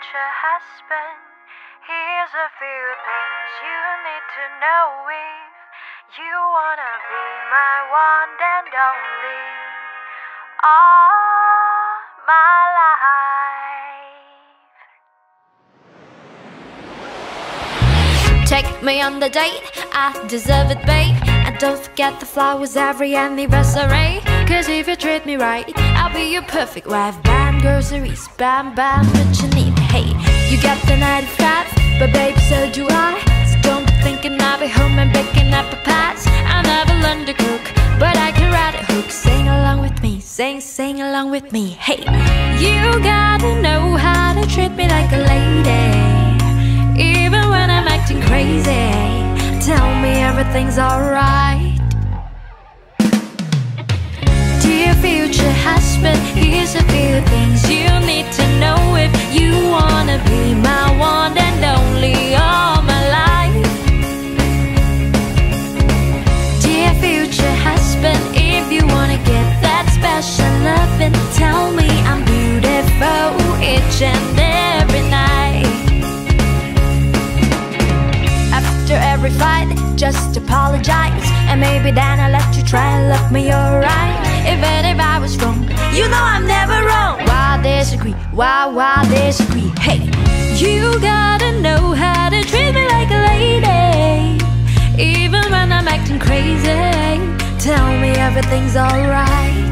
future husband, here's a few things you need to know if you wanna be my one and only all my life. Take me on the date, I deserve it, babe. And don't forget the flowers every anniversary. Cause if you treat me right, I'll be your perfect wife. Bam, groceries, bam, bam, what you need. Hey, you got the 95, but babe, so do I. So don't be thinking I'll be home and baking apple pies. I never learned to cook, but I can ride a hook. Sing along with me, sing along with me. Hey, you gotta know how to treat me like a lady, even when I'm acting crazy. Tell me everything's alright. Dear future husband, here's a few things you need to know if you wanna be my one and only all my life. Dear future husband, if you wanna get that special loving, tell me I'm beautiful each and every night. After every fight, just apologize, and maybe then I'll let you try and love me alright. Even if I was wrong, you know I'm never wrong. Why disagree? Why disagree? Hey, you gotta know how to treat me like a lady, even when I'm acting crazy. Tell me everything's alright.